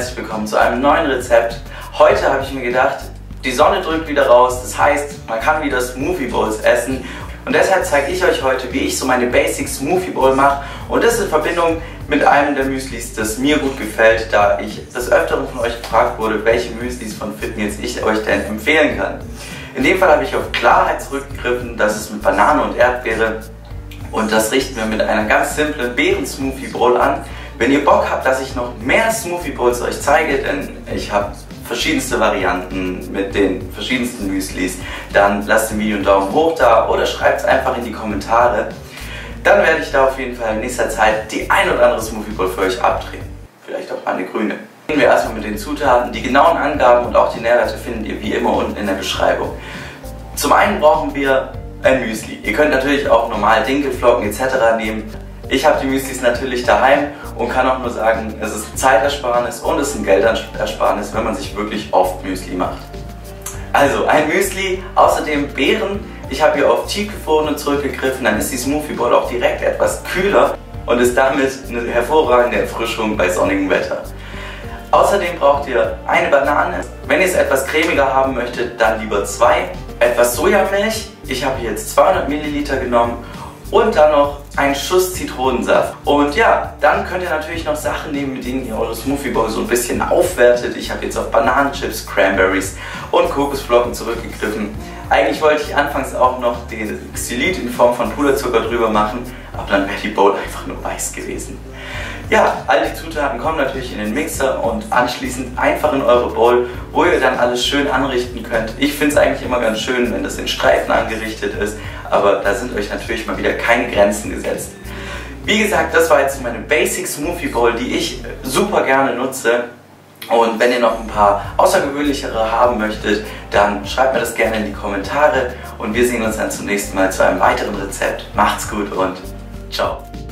herzlich willkommen zu einem neuen Rezept. Heute habe ich mir gedacht, die Sonne drückt wieder raus, das heißt, man kann wieder Smoothie Bowls essen. Und deshalb zeige ich euch heute, wie ich so meine Basic Smoothie Bowl mache. Und das in Verbindung mit einem der Müslis, das mir gut gefällt, da ich des Öfteren von euch gefragt wurde, welche Müslis von Fitmeals ich euch denn empfehlen kann. In dem Fall habe ich auf Klarheit zurückgegriffen, das ist mit Banane und Erdbeere. Und das richten wir mit einer ganz simplen Beeren-Smoothie Bowl an. Wenn ihr Bock habt, dass ich noch mehr Smoothie Bowls euch zeige, denn ich habe verschiedenste Varianten mit den verschiedensten Müslis, dann lasst dem Video einen Daumen hoch da oder schreibt es einfach in die Kommentare. Dann werde ich da auf jeden Fall in nächster Zeit die ein oder andere Smoothie Bowl für euch abdrehen. Vielleicht auch eine grüne. Beginnen wir erstmal mit den Zutaten. Die genauen Angaben und auch die Nährwerte findet ihr wie immer unten in der Beschreibung. Zum einen brauchen wir ein Müsli. Ihr könnt natürlich auch normal Dinkelflocken etc. nehmen. Ich habe die Müslis natürlich daheim und kann auch nur sagen, es ist Zeitersparnis und es ist ein Geldersparnis, wenn man sich wirklich oft Müsli macht. Also ein Müsli, außerdem Beeren. Ich habe hier auf tiefgefrorene zurückgegriffen, dann ist die Smoothie Bowl auch direkt etwas kühler und ist damit eine hervorragende Erfrischung bei sonnigem Wetter. Außerdem braucht ihr eine Banane. Wenn ihr es etwas cremiger haben möchtet, dann lieber zwei. Etwas Sojamilch. Ich habe hier jetzt 200 Milliliter genommen. Und dann noch einen Schuss Zitronensaft. Und ja, dann könnt ihr natürlich noch Sachen nehmen, mit denen ihr eure Smoothie Bowl so ein bisschen aufwertet. Ich habe jetzt auf Bananenchips, Cranberries und Kokosflocken zurückgegriffen. Eigentlich wollte ich anfangs auch noch den Xylit in Form von Puderzucker drüber machen, aber dann wäre die Bowl einfach nur weiß gewesen. Ja, all die Zutaten kommen natürlich in den Mixer und anschließend einfach in eure Bowl, wo ihr dann alles schön anrichten könnt. Ich finde es eigentlich immer ganz schön, wenn das in Streifen angerichtet ist, aber da sind euch natürlich mal wieder keine Grenzen gesetzt. Wie gesagt, das war jetzt meine Basic Smoothie Bowl, die ich super gerne nutze. Und wenn ihr noch ein paar außergewöhnlichere haben möchtet, dann schreibt mir das gerne in die Kommentare und wir sehen uns dann zum nächsten Mal zu einem weiteren Rezept. Macht's gut und ciao!